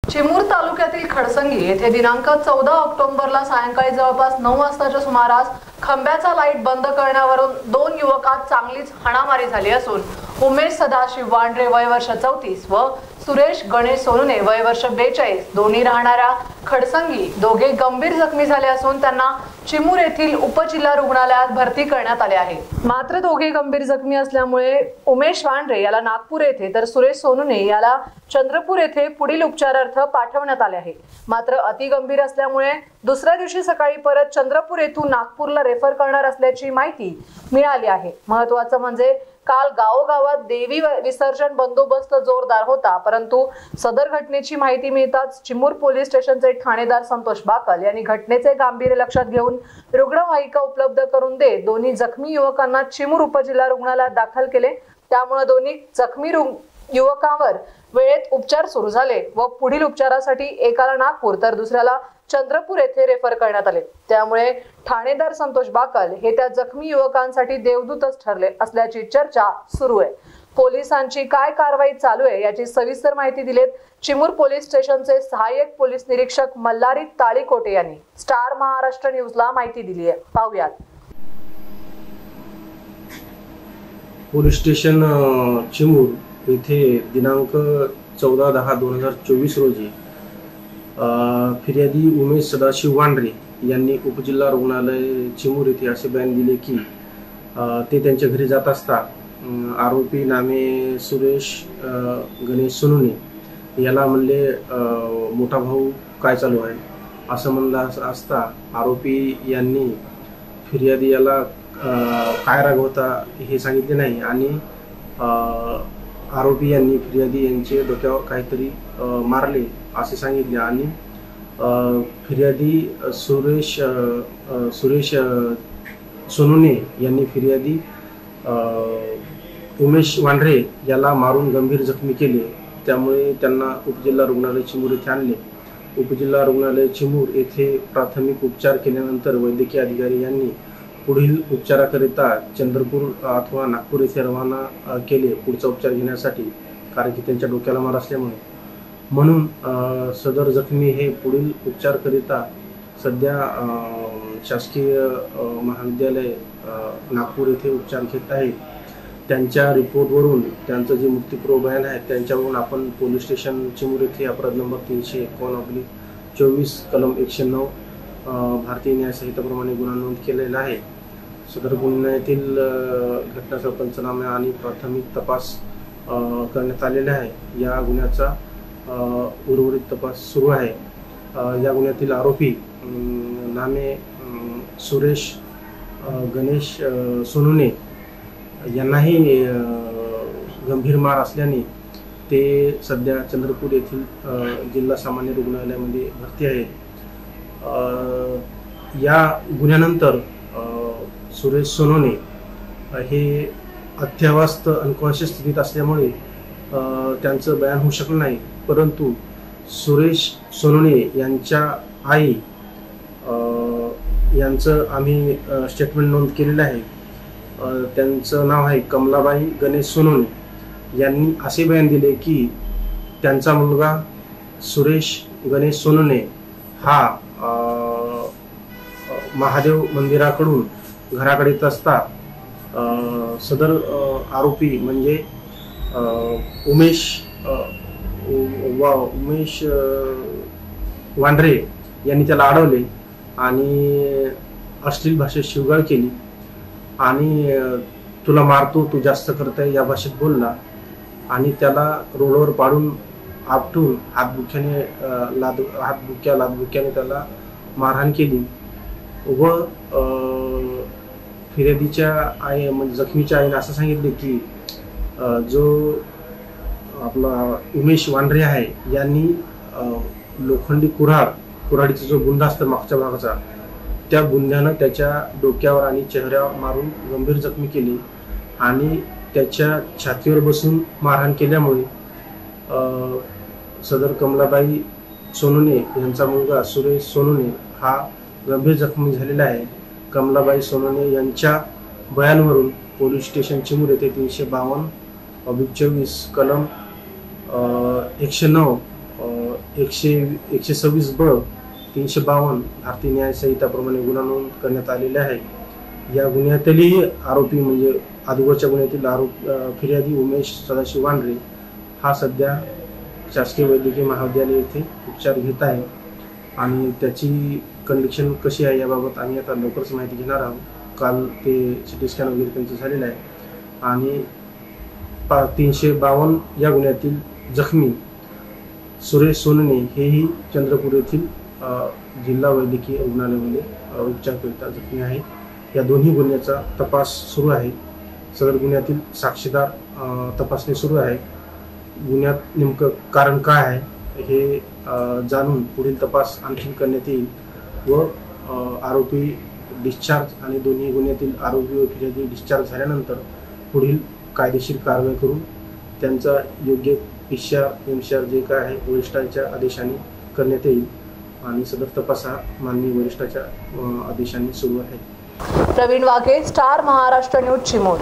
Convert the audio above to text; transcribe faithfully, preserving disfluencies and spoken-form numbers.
चिमूर तालुक्यातील खडसंगी येथे दिनांक चौदा ऑक्टोबरला सायंकाळी जवळपास नऊ वाजताच्या सुमारास खंब्याचा लाईट बंद करण्यावरून दोन युवकात चांगलीच हाणामारी झाली असून उमेश सदाशिव वांड्रे वय वर्ष चौतीस व सुरेश गणेश सोनुने वय वर्ष बेचाळीस दोन्ही राहणाऱ्या खडसंगी दोघे गंभीर जखमी झाले असून त्यांना चिमूर येथील उपजिल्हा रुग्णालयात भरती करण्यात आले आहे। मात्र दोघे गंभीर जखमी असल्यामुळे उमेश वांड्रे याला नागपूर येथे तर सुरेश सोनुने याला चंद्रपूर येथे पुढील उपचारार्थ पाठवण्यात आले आहे। मात्र अति गंभीर असल्यामुळे दुसऱ्या दिवशी सकाळी परत चंद्रपूर येथून नागपूरला रेफर करणार असल्याची माहिती मिळाली आहे। महत्त्वाचं म्हणजे काल गावोगावात देवी विसर्जन बंदोबस्त जोरदार होता, परंतु सदर घटनेची माहिती मिळताच चिमूर पोलीस स्टेशनचे ठाणेदार संतोष बाकल यांनी घटनेचे गांभीर्य लक्षात घेऊन रुग्णवाहिका उपलब्ध करून देत दोन्ही जखमी युवकांना चिमूर उपजिल्हा रुग्णालयात दाखल केले। त्यामुळे दोन्ही जखमी युवकांवर वेळेत उपचार सुरू झाले व पुढील उपचारासाठी एकाला नागपूर तर दुसऱ्याला चंद्रपूर येथे रेफर करण्यात आले। त्यामुळे ठाणेदार संतोष बाकल हे त्या जखमी युवकांसाठी देवदूतच ठरले असल्याची चर्चा सुरू आहे। पोलिसांची काय कारवाई चालू आहे याची सविस्तर माहिती दिलेत चिमूर पोलीस स्टेशनचे सहाय्यक पोलीस निरीक्षक मल्हारी ताळीकोटे यांनी स्टार महाराष्ट्र न्यूजला माहिती दिली आहे। पाहूयात। पोलीस स्टेशन चिमूर येथे दिनांक चौदा दहा दोन हजार चोवीस रोजी फिर्यादी उमेश सदाशिव वांड्रे यांनी उपजिल्हा रुग्णालय चिमूर येथे असे बयान दिले की ते त्यांच्या घरी जात असता आरोपी नामे सुरेश गणेश सोनुने याला म्हणले मोठा भाऊ काय चालू आहे असं म्हणलं असता आरोपी यांनी फिर्यादी याला काय रागवता हे सांगितले नाही आणि आरोपी यांनी फिर्यादी यांचे डोक्यावर काहीतरी मारले असे सांगितले आणि फिर्यादी सुरेश सुरेश सोनुने यांनी फिर्यादी उमेश वांड्रे याला मारून गंभीर जखमी केले। त्यामुळे त्यांना उपजिल्हा रुग्णालय चिमूर येथे आणले। उपजिल्हा रुग्णालय चिमूर येथे प्राथमिक उपचार केल्यानंतर वैद्यकीय अधिकारी यांनी पुढील उपचाराकरिता चंद्रपूर अथवा नागपूर येथे रवाना केले पुढचा उपचार घेण्यासाठी, कारण की त्यांच्या डोक्याला मार असल्यामुळे। म्हणून सदर जखमी हे पुढील उपचारकरिता सध्या शासकीय महाविद्यालय नागपूर येथे उपचार घेत आहे। त्यांच्या रिपोर्टवरून त्यांचं जे मृत्यूपूर्व बयान आहे त्यांच्यावरून आपण पोलीस स्टेशन चिमूर येथे अपराध नंबर तीनशे एकावन्न ऑब्लिक चोवीस कलम एकशे नऊ भारतीय न्याय संहितेप्रमाणे गुन्हा नोंद केलेला आहे। सदर गुन्ह्यातील घटनास्थळ पंचनामे आणि प्राथमिक तपास करण्यात आलेला आहे। या गुन्ह्याचा उर्वरित तपास सुरू आहे। या गुन्ह्यातील आरोपी नामे सुरेश गणेश सोनुने यांनाही गंभीर मार असल्याने ते सध्या चंद्रपूर येथील जिल्हा सामान्य रुग्णालयामध्ये भरती आहेत। या गुन्ह्यानंतर सुरेश सोनुने हे अत्यावस्थ अनकॉन्शियस स्थितीत असल्यामुळे त्यांचं बयान होऊ शकलं नाही, परंतु सुरेश सोनुने यांच्या आई यांचं आम्ही स्टेटमेंट नोंद केलेलं आहे। त्यांचं नाव आहे कमलाबाई गणेश सोनुने। यांनी असे बयान दिले की त्यांचा मुलगा सुरेश गणेश सोनुने हा महादेव मंदिराकडून घराकडे येत असता सदर आरोपी म्हणजे उमेश वा उमेश वांड्रे यांनी त्याला अडवले आणि अश्लील भाषेत शिवगाळ केली आणि तुला मारतो, तू जास्त करताय या भाषेत बोलला आणि त्याला रोडवर पाडून आपटून हातबुक्याने लाद हातबुक्या लादबुक्याने त्याला मारहाण केली व फिर्यादीच्या आई म्हणजे जखमीच्या आईने असं सांगितले की जो आपला उमेश वांड्रे आहे यांनी लोखंडी कुऱ्हाड कुऱ्हाडीचा जो गुंडा असतो मागच्या भागाचा त्या गुंड्यानं त्याच्या डोक्यावर आणि चेहऱ्यावर मारून गंभीर जखमी केली आणि त्याच्या छातीवर बसून मारहाण केल्यामुळे सदर कमलाबाई सोनुने यांचा मुलगा सुरेश सोनुने हा गंभीर जखमी झालेला आहे। कमलाबाई सोनुने यांच्या बयानावरून पोलीस स्टेशन चिमूर येथे तीनशे बावन्न ऑब्लिक चोवीस कलम एकशे नऊ एकशे एकशे सव्वीस ब तीनशे बावन्न भारतीय न्याय संहिताप्रमाणे गुन्हा नोंद करण्यात आलेला आहे। या गुन्ह्यातही आरोपी म्हणजे अगोदरच्या गुन्ह्यातील आरोप फिर्यादी उमेश सदाशिव वांढरे हा सध्या शासकीय वैद्यकीय महाविद्यालय येथे उपचार घेत आहे आणि त्याची कंडिशन कशी आहे याबाबत आम्ही आता लवकरच माहिती घेणार आहोत। काल ते सिटी स्कॅन वगैरे त्यांचं झालेलं आहे आणि पा तीनशे बावन्न या गुन्ह्यातील जखमी सुरेश सोनने हेही चंद्रपूर येथील जिल्हा वैद्यकीय रुग्णालयामध्ये उपचारकरिता जखमी आहे। या दोन्ही गुन्ह्याचा तपास सुरू आहे। सदर गुन्ह्यातील साक्षीदार तपासणी सुरू आहे। गुन्ह्यात नेमकं कारण काय आहे हे जाणून पुढील तपास आणखी करण्यात येईल व आरोपी डिस्चार्ज आणि दोन्ही गुन्ह्यातील आरोपी व फिर्यादी डिस्चार्ज झाल्यानंतर पुढील कायदेशीर कारवाई करून त्यांचा योग्य पीसीआर एमसीआर जे काय आहे वरिष्ठांच्या आदेशाने करण्यात येईल आणि सदर तपास हा माननीय वरिष्ठाच्या आदेशाने सुरू आहे। Praveen Waghe, star Maharashtra news, Chimur.